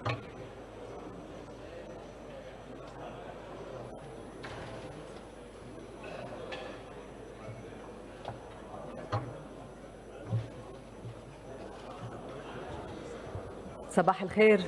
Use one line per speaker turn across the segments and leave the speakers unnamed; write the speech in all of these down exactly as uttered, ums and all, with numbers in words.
صباح الخير.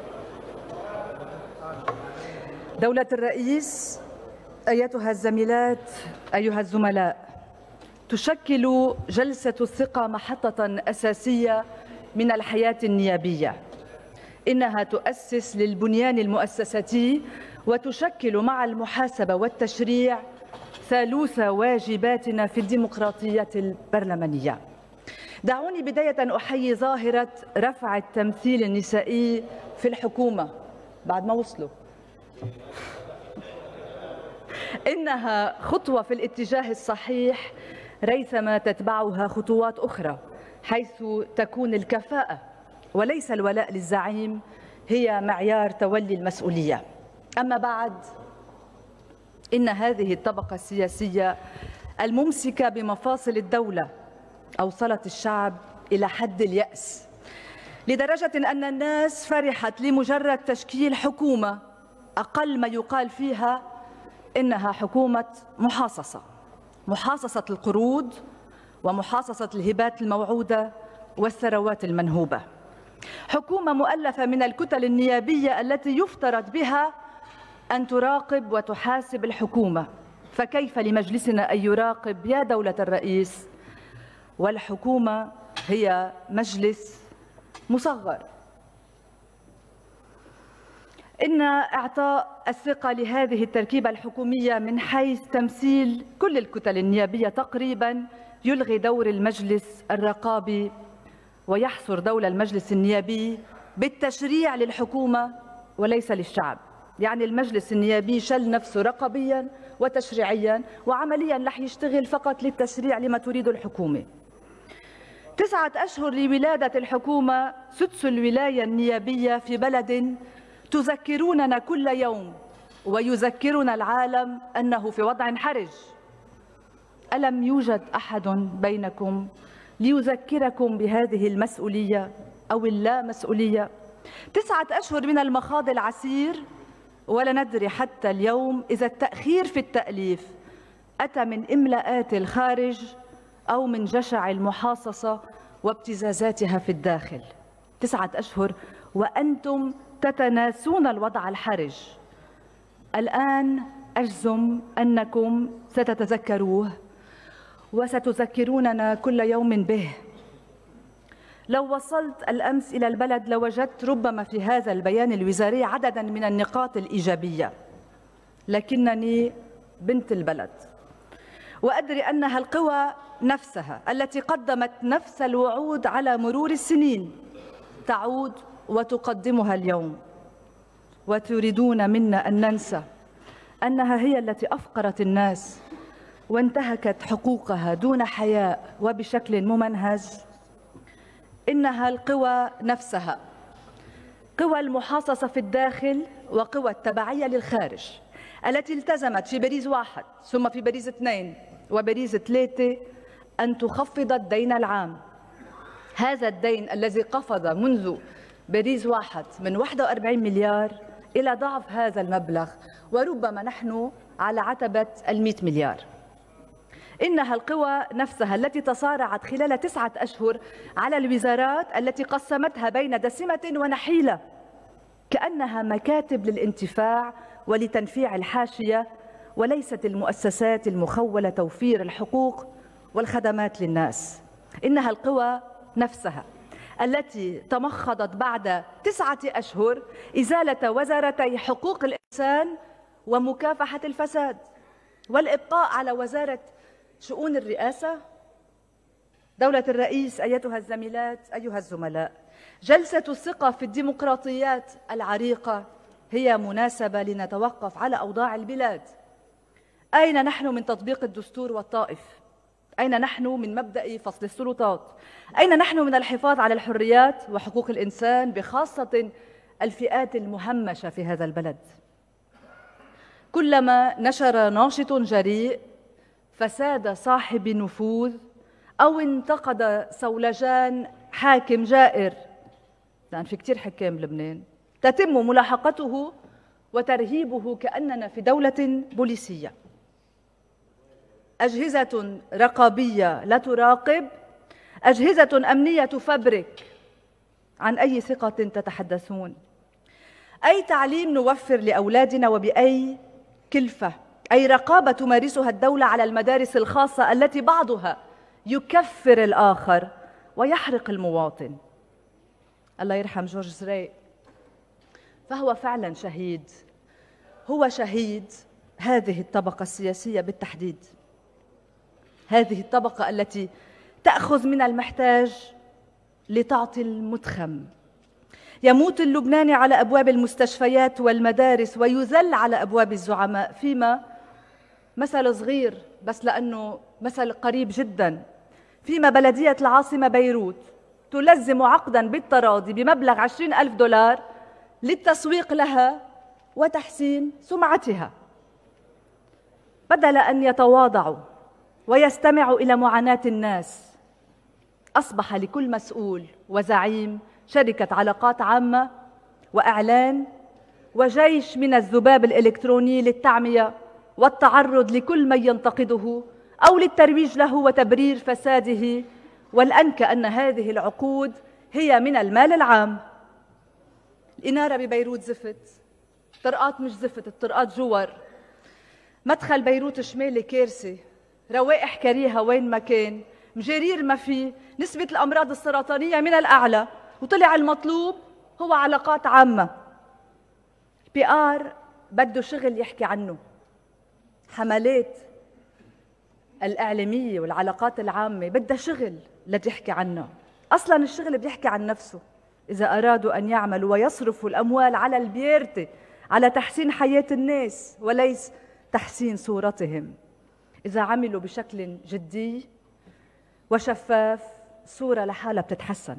دولة الرئيس، أيتها الزميلات، أيها الزملاء، تشكل جلسة الثقة محطة أساسية من الحياة النيابية. إنها تؤسس للبنيان المؤسساتي وتشكل مع المحاسبة والتشريع ثالوث واجباتنا في الديمقراطية البرلمانية. دعوني بداية أحيي ظاهرة رفع التمثيل النسائي في الحكومة بعد ما وصلوا. إنها خطوة في الاتجاه الصحيح ريثما تتبعها خطوات أخرى، حيث تكون الكفاءة وليس الولاء للزعيم هي معيار تولي المسؤولية. أما بعد، إن هذه الطبقة السياسية الممسكة بمفاصل الدولة أوصلت الشعب إلى حد اليأس، لدرجة أن الناس فرحت لمجرد تشكيل حكومة أقل ما يقال فيها إنها حكومة محاصصة، محاصصة القروض ومحاصصة الهبات الموعودة والثروات المنهوبة. حكومة مؤلفة من الكتل النيابية التي يفترض بها أن تراقب وتحاسب الحكومة، فكيف لمجلسنا أن يراقب يا دولة الرئيس والحكومة هي مجلس مصغر؟ إن إعطاء الثقة لهذه التركيبة الحكومية من حيث تمثيل كل الكتل النيابية تقريباً يلغي دور المجلس الرقابي ويحصر دور المجلس النيابي بالتشريع للحكومة وليس للشعب. يعني المجلس النيابي شل نفسه رقابياً وتشريعياً، وعملياً رح يشتغل فقط للتشريع لما تريد الحكومة. تسعة أشهر لولادة الحكومة، سدس الولاية النيابية في بلد تذكروننا كل يوم ويذكرنا العالم أنه في وضع حرج. ألم يوجد أحد بينكم ليذكركم بهذه المسؤولية أو اللامسؤولية؟ تسعة أشهر من المخاض العسير، ولا ندري حتى اليوم إذا التأخير في التأليف أتى من إملاءات الخارج أو من جشع المحاصصة وابتزازاتها في الداخل. تسعة أشهر وأنتم تتناسون الوضع الحرج. الآن أجزم أنكم ستتذكروه وستذكروننا كل يوم به. لو وصلت الأمس إلى البلد لوجدت ربما في هذا البيان الوزاري عدداً من النقاط الإيجابية، لكنني بنت البلد وأدري أنها القوى نفسها التي قدمت نفس الوعود على مرور السنين تعود وتقدمها اليوم، وتريدون منا أن ننسى أنها هي التي أفقرت الناس وانتهكت حقوقها دون حياء وبشكل ممنهج. إنها القوى نفسها، قوى المحاصصة في الداخل وقوى التبعية للخارج، التي التزمت في باريس واحد ثم في باريس اثنين وباريس ثلاثة أن تخفض الدين العام. هذا الدين الذي قفز منذ باريس واحد من واحد وأربعين مليار إلى ضعف هذا المبلغ، وربما نحن على عتبة المئة مليار. إنها القوى نفسها التي تصارعت خلال تسعة أشهر على الوزارات التي قسمتها بين دسمة ونحيلة، كأنها مكاتب للانتفاع ولتنفيع الحاشية، وليست المؤسسات المخولة توفير الحقوق والخدمات للناس. إنها القوى نفسها التي تمخضت بعد تسعة أشهر إزالة وزارتي حقوق الإنسان ومكافحة الفساد، والإبقاء على وزارة شؤون الرئاسة. دولة الرئيس، أيتها الزميلات، أيها الزملاء، جلسة الثقة في الديمقراطيات العريقة هي مناسبة لنتوقف على أوضاع البلاد. أين نحن من تطبيق الدستور والطائف؟ أين نحن من مبدأ فصل السلطات؟ أين نحن من الحفاظ على الحريات وحقوق الإنسان بخاصة الفئات المهمشة في هذا البلد؟ كلما نشر ناشط جريء فساد صاحب نفوذ أو انتقد صولجان حاكم جائر، لأن في كتير حكام بلبنان، تتم ملاحقته وترهيبه كأننا في دولة بوليسية. أجهزة رقابية لا تراقب، أجهزة أمنية تفبرك. عن أي ثقة تتحدثون؟ أي تعليم نوفر لأولادنا وبأي كلفة؟ أي رقابة تمارسها الدولة على المدارس الخاصة التي بعضها يكفر الآخر ويحرق المواطن؟ الله يرحم جورج زريق، فهو فعلا شهيد، هو شهيد هذه الطبقة السياسية بالتحديد، هذه الطبقة التي تأخذ من المحتاج لتعطي المتخم. يموت اللبناني على أبواب المستشفيات والمدارس ويذل على أبواب الزعماء، فيما مثل صغير بس لأنه مثل قريب جدا، فيما بلدية العاصمة بيروت تلزم عقدا بالتراضي بمبلغ عشرين ألف دولار للتسويق لها وتحسين سمعتها. بدل أن يتواضعوا ويستمعوا إلى معاناة الناس، أصبح لكل مسؤول وزعيم شركة علاقات عامة وإعلان وجيش من الذباب الإلكتروني للتعمية والتعرض لكل من ينتقده أو للترويج له وتبرير فساده، والأنكى أن هذه العقود هي من المال العام. الإنارة ببيروت زفت، الطرقات مش زفت، الطرقات جوار. مدخل بيروت الشمالي كارثة، روائح كريهة وين ما كان، مجارير ما في، نسبة الأمراض السرطانية من الأعلى، وطلع المطلوب هو علاقات عامة. البي آر بده شغل يحكي عنه، حملات الإعلامية والعلاقات العامة بدها شغل لتحكي عنه. أصلاً الشغل بيحكي عن نفسه. إذا أرادوا أن يعملوا ويصرفوا الأموال على البيرتي، على تحسين حياة الناس وليس تحسين صورتهم، إذا عملوا بشكل جدي وشفاف، صورة لحالها بتتحسن.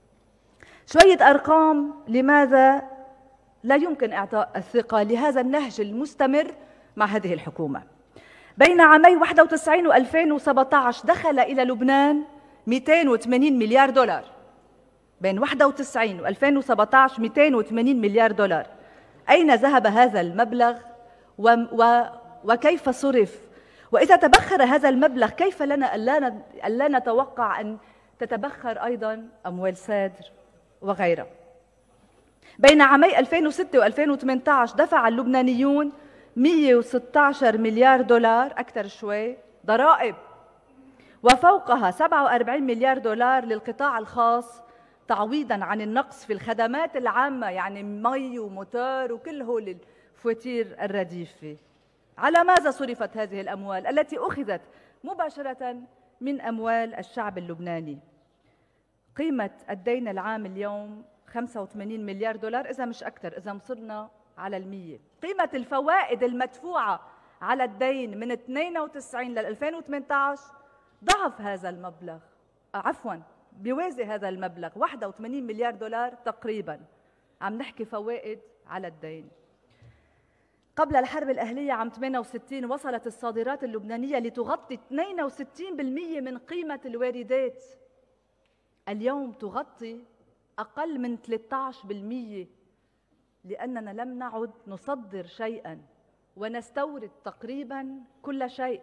شوية أرقام لماذا لا يمكن إعطاء الثقة لهذا النهج المستمر مع هذه الحكومة. بين عامي واحد وتسعين وألفين وسبعة عشر دخل إلى لبنان مئتين وثمانين مليار دولار. بين واحد وتسعين وألفين وسبعة عشر مئتين وثمانين مليار دولار. أين ذهب هذا المبلغ و... و... وكيف صرف؟ وإذا تبخر هذا المبلغ كيف لنا ألا نتوقع أن تتبخر أيضا أموال سادر وغيرها. بين عامي ألفين وستة وألفين وثمانية عشر دفع اللبنانيون مئة وستة عشر مليار دولار، أكثر شوي، ضرائب، وفوقها سبعة وأربعين مليار دولار للقطاع الخاص تعويضاً عن النقص في الخدمات العامة، يعني مي وموتور وكل هول الفواتير الرديفة. على ماذا صرفت هذه الأموال التي أخذت مباشرة من أموال الشعب اللبناني؟ قيمة الدين العام اليوم خمسة وثمانين مليار دولار، إذا مش أكثر، إذا مصرنا على المية. قيمة الفوائد المدفوعة على الدين من اثنين وتسعين لل ألفين وثمانية عشر ضعف هذا المبلغ، عفواً بيوازي هذا المبلغ واحد وثمانين مليار دولار تقريباً. عم نحكي فوائد على الدين. قبل الحرب الأهلية عام ثمانية وستين وصلت الصادرات اللبنانية لتغطي اثنين وستين بالمئة من قيمة الواردات. اليوم تغطي أقل من ثلاثة عشر بالمئة، لأننا لم نعد نصدر شيئاً ونستورد تقريباً كل شيء.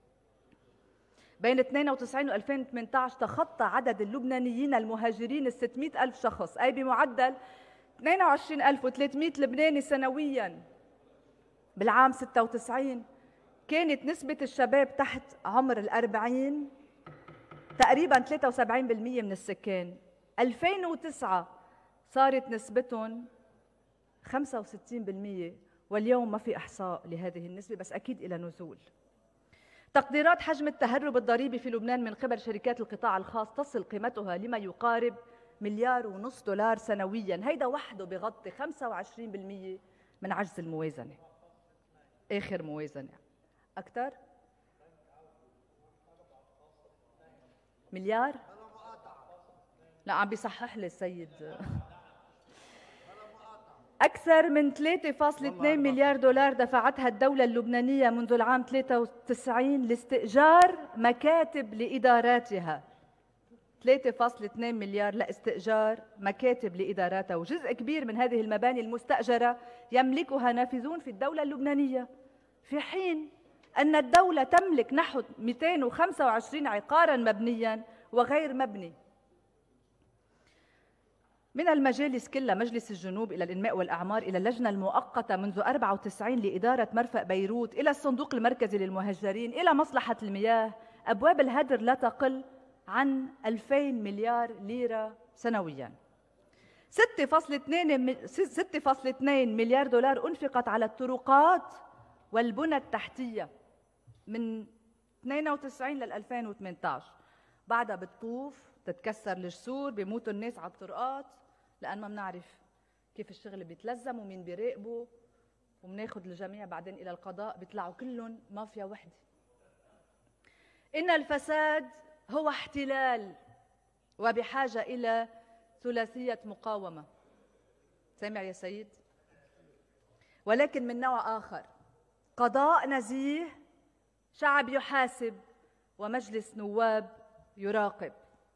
بين اثنين وتسعين و ألفين وثمانية عشر تخطى عدد اللبنانيين المهاجرين ال ستمئة ألف شخص، أي بمعدل اثنين وعشرين ألف وثلاثمئة لبناني سنوياً. بالعام ستة وتسعين كانت نسبة الشباب تحت عمر الأربعين تقريباً ثلاثة وسبعين بالمئة من السكان. ألفين وتسعة صارت نسبتهم خمسة وستين بالمئة، واليوم ما في إحصاء لهذه النسبة، بس أكيد إلى نزول. تقديرات حجم التهرب الضريبي في لبنان من قبل شركات القطاع الخاص تصل قيمتها لما يقارب مليار ونص دولار سنوياً. هيدا وحده بغطي خمسة وعشرين بالمئة من عجز الموازنة. آخر موازنة أكثر مليار؟ لا عم بيصحح لي السيد. أكثر من ثلاثة فاصلة اثنين مليار دولار دفعتها الدولة اللبنانية منذ العام ثلاثة وتسعين لاستئجار مكاتب لإداراتها. ثلاثة فاصلة اثنين مليار لاستئجار مكاتب لإداراتها، وجزء كبير من هذه المباني المستأجرة يملكها نافذون في الدولة اللبنانية، في حين أن الدولة تملك نحو مئتين وخمسة وعشرين عقاراً مبنياً وغير مبني. من المجالس كلها، مجلس الجنوب إلى الإنماء والأعمار، إلى اللجنة المؤقتة منذ أربعة وتسعين لإدارة مرفأ بيروت، إلى الصندوق المركزي للمهجرين، إلى مصلحة المياه، أبواب الهدر لا تقل عن ألفين مليار ليرة سنوياً. ستة فاصلة اثنين مليار دولار أنفقت على الطرقات والبنى التحتية من اثنين وتسعين لل ألفين وثمانية عشر. بعدها بتطوف، تتكسر الجسور، بيموتوا الناس على الطرقات، لأن ما بنعرف كيف الشغل بيتلزم ومين بيراقبه، وبناخذ الجميع بعدين إلى القضاء، بيطلعوا كلهم مافيا وحدة. إن الفساد هو احتلال وبحاجة إلى ثلاثية مقاومة. سامع يا سيد؟ ولكن من نوع آخر، قضاء نزيه، شعب يحاسب، ومجلس نواب يراقب.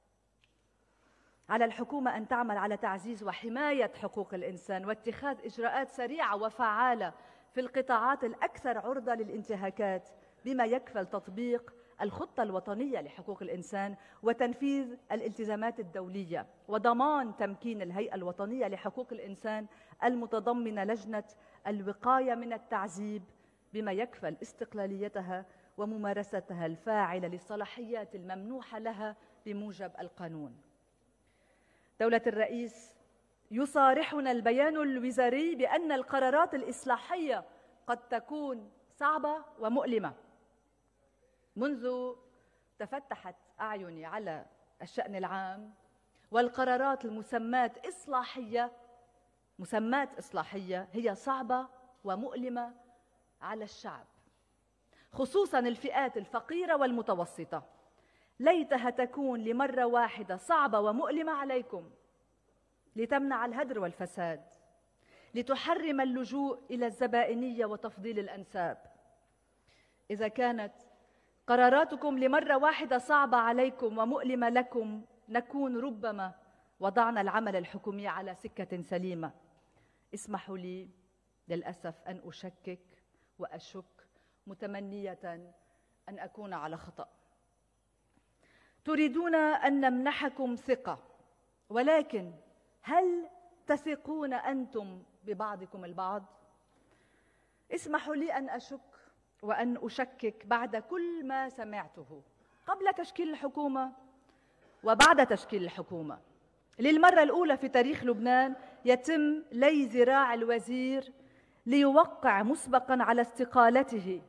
على الحكومة أن تعمل على تعزيز وحماية حقوق الإنسان واتخاذ إجراءات سريعة وفعالة في القطاعات الأكثر عرضة للانتهاكات، بما يكفل تطبيق الخطة الوطنية لحقوق الإنسان وتنفيذ الالتزامات الدولية، وضمان تمكين الهيئة الوطنية لحقوق الإنسان المتضمنة لجنة الوقاية من التعذيب، بما يكفل استقلاليتها وممارستها الفاعلة للصلاحيات الممنوحة لها بموجب القانون. دولة الرئيس، يصارحنا البيان الوزاري بأن القرارات الإصلاحية قد تكون صعبة ومؤلمة. منذ تفتحت أعيني على الشأن العام والقرارات المسمات إصلاحية، مسمات إصلاحية، هي صعبة ومؤلمة على الشعب، خصوصاً الفئات الفقيرة والمتوسطة. ليتها تكون لمرة واحدة صعبة ومؤلمة عليكم، لتمنع الهدر والفساد، لتحرم اللجوء إلى الزبائنية وتفضيل الأنساب. إذا كانت قراراتكم لمرة واحدة صعبة عليكم ومؤلمة لكم، نكون ربما وضعنا العمل الحكومي على سكة سليمة. اسمحوا لي للأسف أن أشكك وأشك، متمنية أن أكون على خطأ. تريدون أن نمنحكم ثقة، ولكن هل تثقون أنتم ببعضكم البعض؟ اسمحوا لي أن أشك وأن أشكك بعد كل ما سمعته قبل تشكيل الحكومة وبعد تشكيل الحكومة. للمرة الأولى في تاريخ لبنان يتم لي ذراع الوزير ليوقع مسبقاً على استقالته.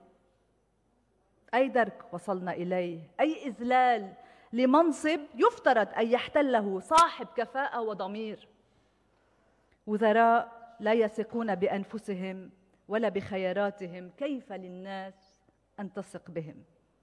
أي درك وصلنا إليه، أي إذلال لمنصب يفترض أن يحتله صاحب كفاءة وضمير. وزراء لا يثقون بأنفسهم ولا بخياراتهم، كيف للناس أن تثق بهم؟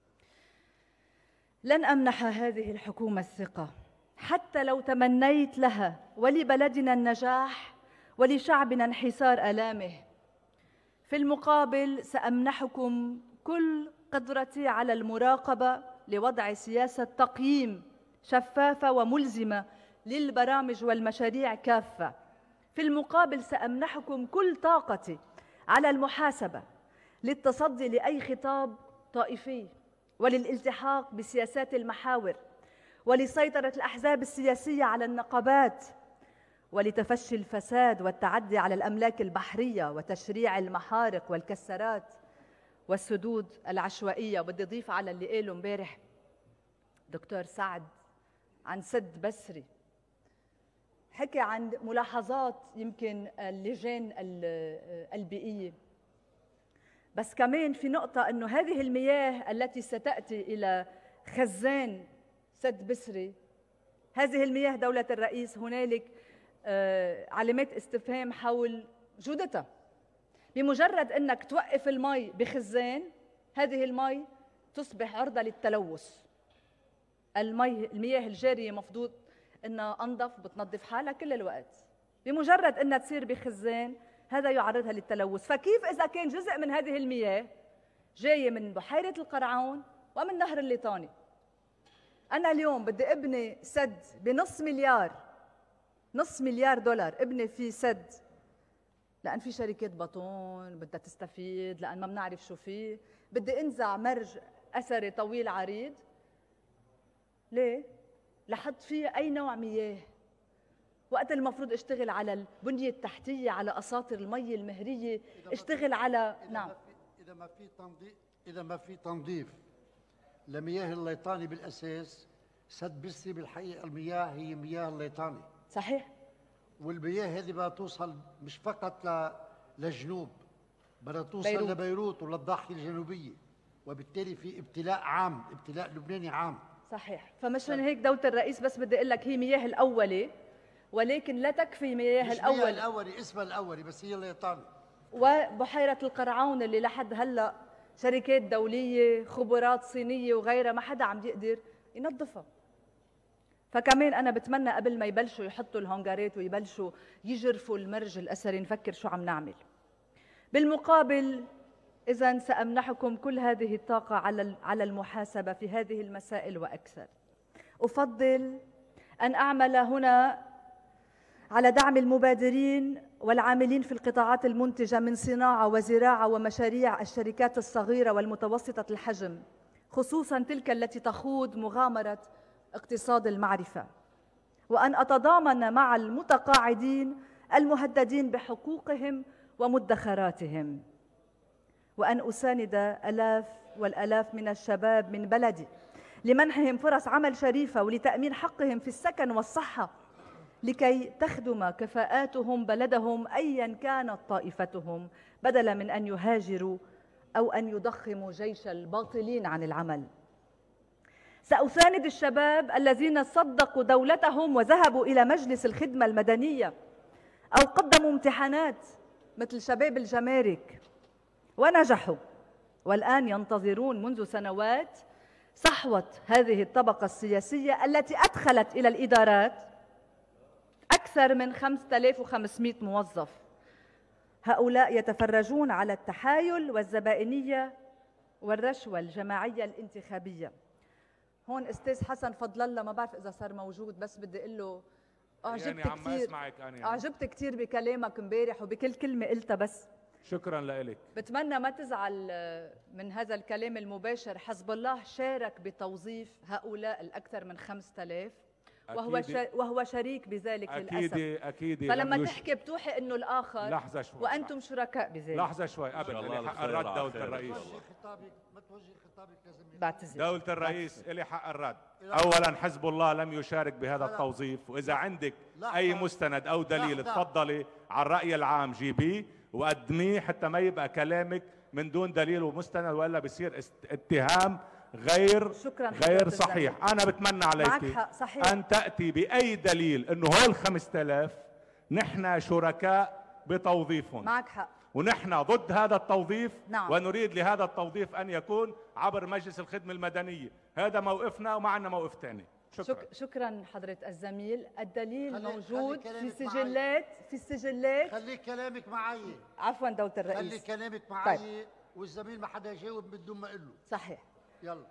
لن أمنح هذه الحكومة الثقة حتى لو تمنيت لها ولبلدنا النجاح ولشعبنا انحسار آلامه. في المقابل سأمنحكم كل قدرتي على المراقبة لوضع سياسة تقييم شفافة وملزمة للبرامج والمشاريع كافة. في المقابل سأمنحكم كل طاقتي على المحاسبة للتصدي لأي خطاب طائفي وللالتحاق بسياسات المحاور ولسيطرة الأحزاب السياسية على النقابات ولتفشي الفساد والتعدي على الأملاك البحرية وتشريع المحارق والكسرات والسدود العشوائية. بدي أضيف على اللي قاله امبارح دكتور سعد عن سد بسري، حكي عن ملاحظات يمكن اللجان البيئية، بس كمان في نقطة أنه هذه المياه التي ستأتي إلى خزان سد بسري، هذه المياه دولة الرئيس هنالك علامات استفهام حول جودتها. بمجرد أنك توقف المي بخزان، هذه المي تصبح عرضة للتلوث. المي المياه الجارية مفروض أنها أنظف، بتنظف حالها كل الوقت، بمجرد أنها تصير بخزان هذا يعرضها للتلوث. فكيف إذا كان جزء من هذه المياه جاية من بحيرة القرعون ومن نهر الليطاني؟ أنا اليوم بدي أبني سد بنص مليار، نص مليار دولار، أبني فيه سد لأن في شركات بطون بدها تستفيد، لأن ما بنعرف شو فيه، بدي أنزع مرج أثري طويل عريض. ليه؟ لحط فيه أي نوع مياه، وقت المفروض اشتغل على البنية التحتية، على أساطر المي المهرية، اشتغل على
إذا
نعم.
ما في إذا ما في تنظيف إذا ما في تنظيف لمياه الليطاني بالأساس، سد بسري بالحقيقة المياه هي مياه الليطاني.
صحيح.
والمياه هذه بدها توصل مش فقط ل... للجنوب، بدها توصل
بيروت.
لبيروت وللضاحية الجنوبية، وبالتالي في ابتلاء عام، ابتلاء لبناني عام.
صحيح. فمشان هيك دولة الرئيس بس بدي اقول لك هي مياه الأولي، ولكن لا تكفي مياه
مش
الأول.
مياه الأولي، اسمها الأولي بس هي الليطاني.
وبحيرة القرعون اللي لحد هلا شركات دولية، خبرات صينية وغيرها ما حدا عم يقدر ينظفها. فكمان أنا بتمنى قبل ما يبلشوا يحطوا الهنجرات ويبلشوا يجرفوا المرج الأثري نفكر شو عم نعمل. بالمقابل إذن سأمنحكم كل هذه الطاقة على على المحاسبة في هذه المسائل وأكثر. أفضل أن أعمل هنا على دعم المبادرين والعاملين في القطاعات المنتجة من صناعة وزراعة ومشاريع الشركات الصغيرة والمتوسطة الحجم، خصوصاً تلك التي تخوض مغامرة اقتصاد المعرفة، وأن أتضامن مع المتقاعدين المهددين بحقوقهم ومدخراتهم، وأن أساند آلاف والآلاف من الشباب من بلدي لمنحهم فرص عمل شريفة ولتأمين حقهم في السكن والصحة، لكي تخدم كفاءاتهم بلدهم أيا كانت طائفتهم، بدلا من أن يهاجروا أو أن يضخموا جيش الباطلين عن العمل. سأساند الشباب الذين صدقوا دولتهم وذهبوا إلى مجلس الخدمة المدنية أو قدموا امتحانات مثل شباب الجمارك ونجحوا، والآن ينتظرون منذ سنوات صحوة هذه الطبقة السياسية التي أدخلت إلى الإدارات أكثر من خمسة آلاف وخمسمئة موظف. هؤلاء يتفرجون على التحايل والزبائنية والرشوة الجماعية الانتخابية. هون أستاذ حسن فضل الله ما بعرف إذا صار موجود، بس بدي أقول له أعجبت
يعني
كثير
اسمعك أنا
أعجبت كثير بكلامك امبارح وبكل كلمة قلتها، بس
شكرا لك.
بتمنى ما تزعل من هذا الكلام المباشر. حزب الله شارك بتوظيف هؤلاء الأكثر من خمسة آلاف وهو وهو شريك بذلك
أكيد
للأسف.
أكيد.
فلما تحكي بتوحي إنه الآخر
لحظة شوي
وأنتم شركاء بذلك.
لحظة شوي قبل اللي حق الرد دولة الرئيس.
ما توجهي خطابك لازم
بعتذر.
دولة الرئيس إلي حق الرد. أولا حزب الله لم يشارك بهذا التوظيف، وإذا عندك أي مستند أو دليل تفضلي على الرأي العام جيبيه وقدميه حتى ما يبقى كلامك من دون دليل ومستند، وإلا بصير اتهام غير
شكراً
غير صحيح. أنا بتمنى عليك أن تأتي بأي دليل إنه هول خمسة آلاف نحن شركاء بتوظيفهم.
معك حق.
ونحن ضد هذا التوظيف.
نعم.
ونريد لهذا التوظيف أن يكون عبر مجلس الخدمة المدنية. هذا موقفنا ومعنا موقف ثاني. شكرا.
شك... شكرا حضرة الزميل. الدليل
خلي...
موجود
خلي
في سجلات في السجلات.
خلي كلامك معي.
عفوا دولة الرئيس.
خلي كلامك معي.
طيب.
والزميل ما حدا يجاوب بدون ما اقول له.
صحيح.
يلا.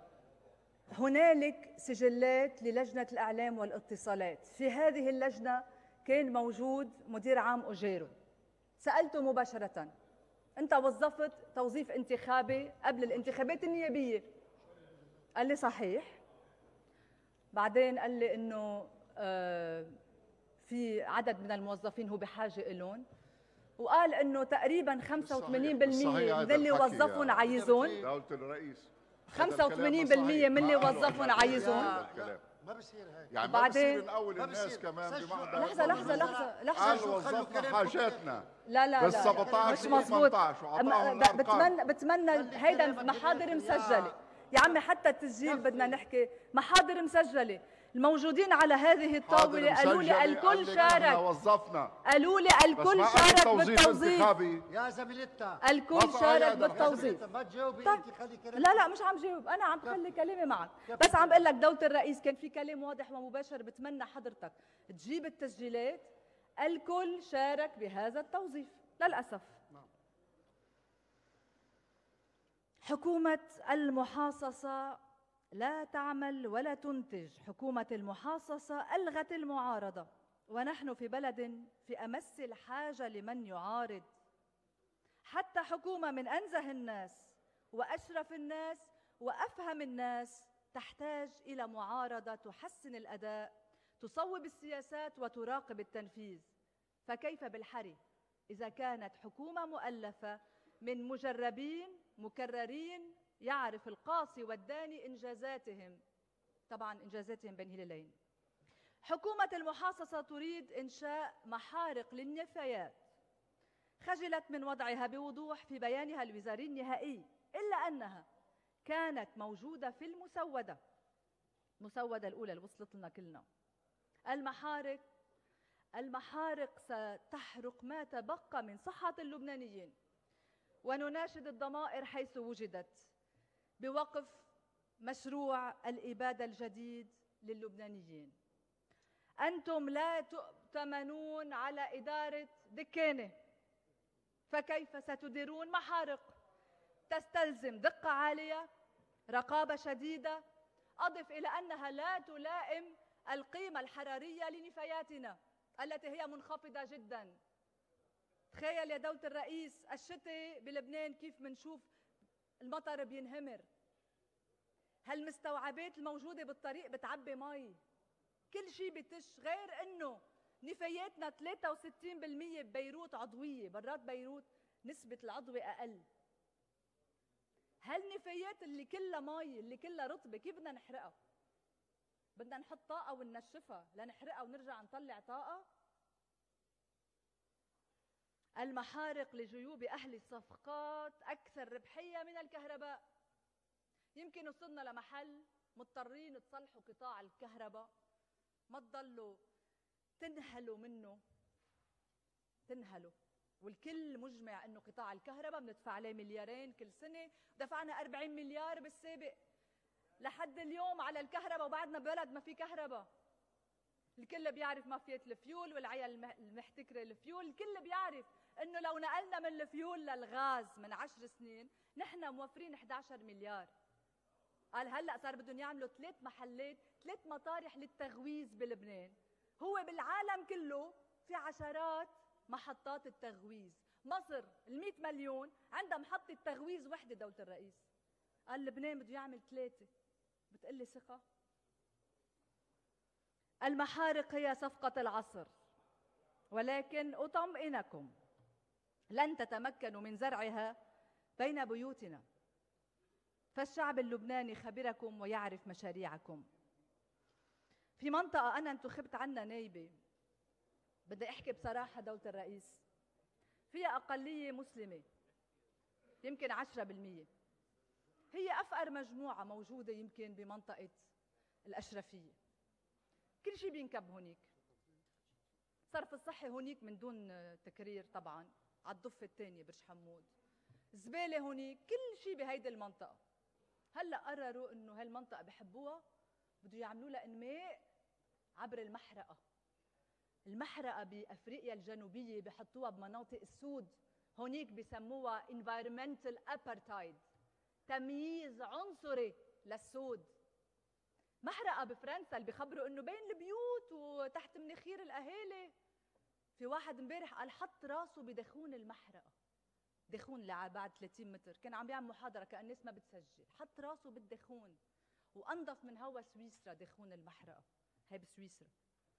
هنالك سجلات للجنة الإعلام والاتصالات، في هذه اللجنة كان موجود مدير عام أوجيرو. سألته مباشرة أنت وظفت توظيف انتخابي قبل الانتخابات النيابية؟ قال لي صحيح. بعدين قال لي إنه آه في عدد من الموظفين هو بحاجة إلهم، وقال إنه تقريبا خمسة وثمانين بالمئة من اللي وظفهم عايزون.
دولة الرئيس
خمسة وثمانين بالمئة من اللي وظفهم عايزون.
ما بصير هيك.
يعني ما بصير نقول الناس كمان
بمعنى لحظة لحظة لحظة لحظة
قال وظفنا حاجاتنا
لا لا
بس
لا
سبعطعش
مش مزبوط.
وعطاهم
بتمنى بتمنى هيدا محاضر مسجلة يا عمي، حتى التسجيل بدنا نحكي محاضر مسجلة. الموجودين على هذه الطاولة قالوا لي الكل شارك.
وظفنا
قالوا لي الكل شارك بالتوظيف.
يا زميلتها
الكل شارك بالتوظيف.
ما تجاوبي
طيب.
انت، خلي كلامك.
لا لا مش عم جاوب، انا عم بخلي كلامي معك، بس عم بقول لك دولة الرئيس كان في كلام واضح ومباشر. بتمنى حضرتك تجيب التسجيلات. الكل شارك بهذا التوظيف للأسف. حكومة المحاصصة لا تعمل ولا تنتج حكومة المحاصصة ألغت المعارضة، ونحن في بلد في أمس الحاجة لمن يعارض. حتى حكومة من أنزه الناس وأشرف الناس وأفهم الناس تحتاج إلى معارضة تحسن الأداء، تصوب السياسات وتراقب التنفيذ. فكيف بالحري إذا كانت حكومة مؤلفة من مجربين مكررين يعرف القاصي والداني إنجازاتهم، طبعا إنجازاتهم بين هلالين. حكومة المحاصصة تريد إنشاء محارق للنفايات، خجلت من وضعها بوضوح في بيانها الوزاري النهائي، إلا أنها كانت موجودة في المسودة، المسودة الأولى اللي وصلت لنا كلنا. المحارق المحارق ستحرق ما تبقى من صحة اللبنانيين، ونناشد الضمائر حيث وجدت بوقف مشروع الإبادة الجديد للبنانيين. أنتم لا تؤتمنون على إدارة دكانة، فكيف ستديرون محارق تستلزم دقة عالية، رقابة شديدة، أضف إلى أنها لا تلائم القيمة الحرارية لنفاياتنا التي هي منخفضة جدا. تخيل يا دولة الرئيس الشتاء بلبنان كيف منشوف المطر بينهمر، هالمستوعبات الموجودة بالطريق بتعبي مي، كل شيء بتش، غير انه نفاياتنا ثلاثة وستين بالمئة ببيروت عضوية، برات بيروت نسبة العضوة أقل. هالنفايات اللي كلها مي اللي كلها رطبة كيف بدنا نحرقها؟ بدنا نحط طاقة وننشفها لنحرقها ونرجع نطلع طاقة؟ المحارق لجيوب أهل الصفقات أكثر ربحية من الكهرباء. يمكن وصلنا لمحل مضطرين تصلحوا قطاع الكهرباء، ما تضلوا تنهلوا منه، تنهلوا، والكل مجمع انه قطاع الكهرباء بندفع عليه مليارين كل سنه، دفعنا أربعين مليار بالسابق لحد اليوم على الكهرباء، وبعدنا بلد ما في كهرباء. الكل بيعرف مافية الفيول والعيال المحتكرة الفيول، الكل بيعرف انه لو نقلنا من الفيول للغاز من عشر سنين نحن موفرين إحدى عشر مليار. قال هلا صار بدهم يعملوا ثلاث محلات، ثلاث مطارح للتغويز بلبنان. هو بالعالم كله في عشرات محطات التغويز، مصر المئة مليون عندها محطة تغويز وحدة دولة الرئيس. قال لبنان بده يعمل ثلاثة، بتقلي ثقة؟ المحارق هي صفقة العصر، ولكن أطمئنكم لن تتمكنوا من زرعها بين بيوتنا، فالشعب اللبناني خبركم ويعرف مشاريعكم. في منطقة أنا انتخبت عنها نايبة، بدي أحكي بصراحة دولة الرئيس، فيها أقلية مسلمة يمكن عشرة بالمئة، هي أفقر مجموعة موجودة يمكن بمنطقة الأشرفية. كل شيء بينكب هونيك، صرف الصحي هونيك من دون تكرير طبعا على الضفة الثانية برج حمود، زبالة هونيك، كل شيء بهيدي المنطقة. هلا قرروا انه هالمنطقة بحبوها، بده يعملوا لها انماء عبر المحرقة. المحرقة بأفريقيا الجنوبية بحطوها بمناطق السود، هونيك بسموها environmental apartheid، تمييز عنصري للسود. محرقة بفرنسا اللي بيخبروا انه بين البيوت وتحت مناخير الاهالي، في واحد امبارح قال حط راسه بدخون المحرقة، دخون اللي بعد ثلاثين متر، كان عم بيعمل محاضرة كأن الناس ما بتسجل، حط راسه بالدخون، وأنظف من هوا سويسرا دخون المحرقة، هي بسويسرا.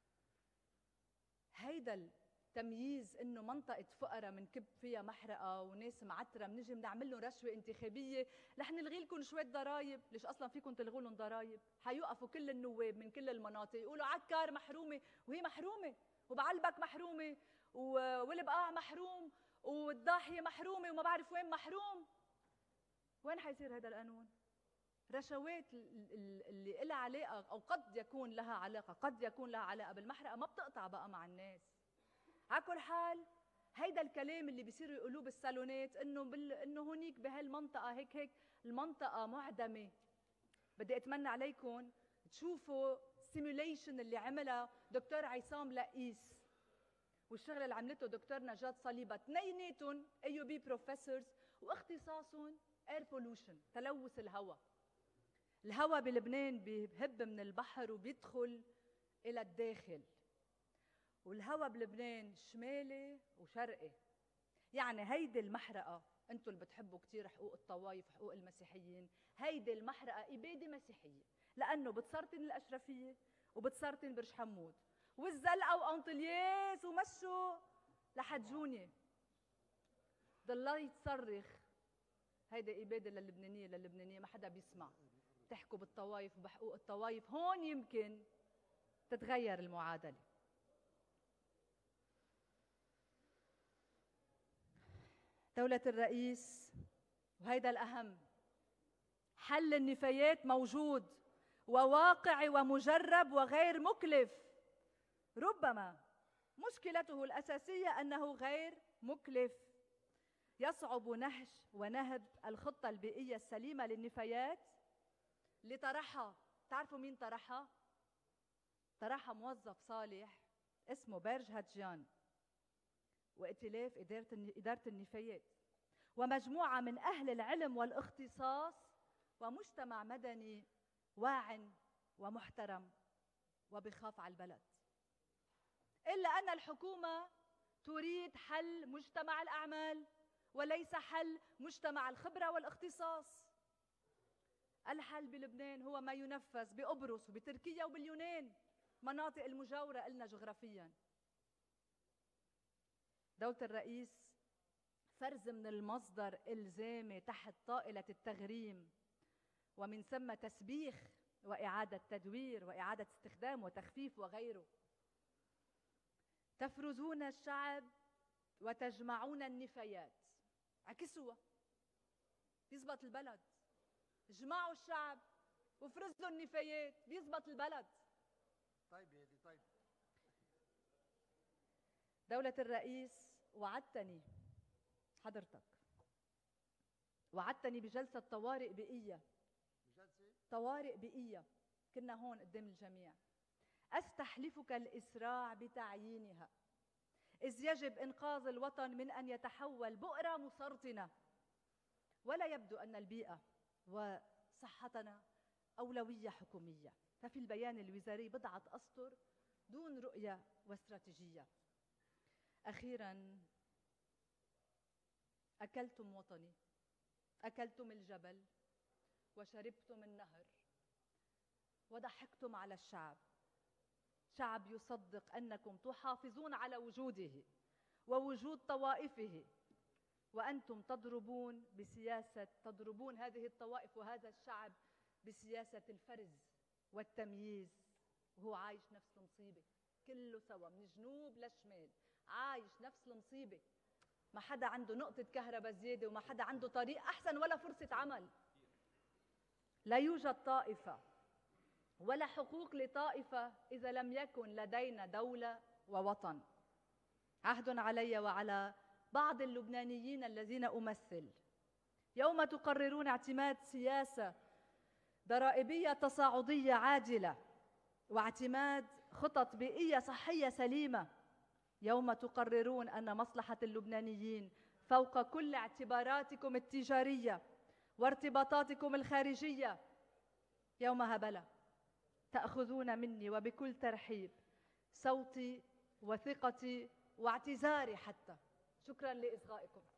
هيدا التمييز انه منطقة فقراء منكب فيها محرقة وناس معترة بنجي بنعمل لهم رشوة انتخابية، رح نلغي لكم شوية ضرايب، ليش أصلا فيكم تلغوا لهم ضرايب؟ حيوقفوا كل النواب من كل المناطق يقولوا عكار محرومة، وهي محرومة، وبعلبك محرومة، والبقاع محروم، والضاحية محرومة، وما بعرف وين محروم. وين حيصير هذا القانون؟ رشوات اللي لها علاقة أو قد يكون لها علاقة قد يكون لها علاقة بالمحرقة ما بتقطع بقى مع الناس. على كل حال هيدا الكلام اللي بيصيروا يقولوه بالصالونات انه بال... انه هونيك بهالمنطقة هيك هيك المنطقة معدمة. بدي اتمنى عليكم تشوفوا سيموليشن اللي عملها دكتور عصام لقيس والشغل اللي عملته دكتور نجاة صليبة، اثنيناتهم اي يو بي بروفيسورز واختصاصهم اير بولوشن، تلوث الهواء. الهواء بلبنان بيهب من البحر وبيدخل إلى الداخل، والهواء بلبنان شمالي وشرقي. يعني هيدي المحرقة، انتوا اللي بتحبوا كتير حقوق الطوائف وحقوق المسيحيين، هيدي المحرقة إبادة مسيحية، لأنه بتسرطن الأشرفية وبتسرطن برج حمود والزلقة وأنطلياس ومشوا لحد جوني. ضل يتصرخ هيدا إبادة للبنانية للبنانية، ما حدا بيسمع. تحكوا بالطوائف وبحقوق الطوائف، هون يمكن تتغير المعادلة. دولة الرئيس، وهيدا الأهم، حل النفايات موجود وواقعي ومجرب وغير مكلف. ربما مشكلته الأساسية أنه غير مكلف. يصعب نهج ونهب الخطة البيئية السليمة للنفايات اللي طرحها. تعرفوا مين طرحها؟ طرحها موظف صالح اسمه بيرج هاتجيان وائتلاف إدارة النفايات ومجموعة من أهل العلم والاختصاص ومجتمع مدني واع ومحترم وبخاف على البلد. إلا أن الحكومة تريد حل مجتمع الأعمال وليس حل مجتمع الخبرة والاختصاص. الحل بلبنان هو ما ينفذ بقبرص وبتركيا وباليونان، مناطق المجاورة لنا جغرافياً. دولة الرئيس، فرز من المصدر إلزامي تحت طائلة التغريم ومن ثم تسبيخ وإعادة تدوير وإعادة استخدام وتخفيف وغيره. تفرزون الشعب وتجمعون النفايات. عكسوا، بيزبط البلد. اجمعوا الشعب وفرزوا النفايات، بيزبط البلد.
طيب يا دي طيب.
دولة الرئيس، وعدتني حضرتك، وعدتني بجلسة طوارئ بيئية.
بجلسة
طوارئ بيئية، كنا هون قدام الجميع. أستحلفك الإسراع بتعيينها، إذ يجب إنقاذ الوطن من أن يتحول بؤرة مسرطنة. ولا يبدو أن البيئة وصحتنا أولوية حكومية. ففي البيان الوزاري بضعة أسطر دون رؤية واستراتيجية. أخيراً، أكلتم وطني، أكلتم الجبل وشربتم النهر وضحكتم على الشعب. شعب يصدق أنكم تحافظون على وجوده ووجود طوائفه، وأنتم تضربون بسياسة تضربون هذه الطوائف وهذا الشعب بسياسة الفرز والتمييز، وهو عايش نفس المصيبة. كله سوا من جنوب لشمال عايش نفس المصيبة. ما حدا عنده نقطة كهرباء زيادة وما حدا عنده طريق أحسن ولا فرصة عمل. لا يوجد طائفة ولا حقوق لطائفة إذا لم يكن لدينا دولة ووطن. عهد علي وعلى بعض اللبنانيين الذين أمثل، يوم تقررون اعتماد سياسة ضرائبية تصاعدية عاجلة واعتماد خطط بيئية صحية سليمة، يوم تقررون أن مصلحة اللبنانيين فوق كل اعتباراتكم التجارية وارتباطاتكم الخارجية، يومها بلى تأخذون مني وبكل ترحيب صوتي وثقتي واعتذاري حتى. شكراً لإصغائكم.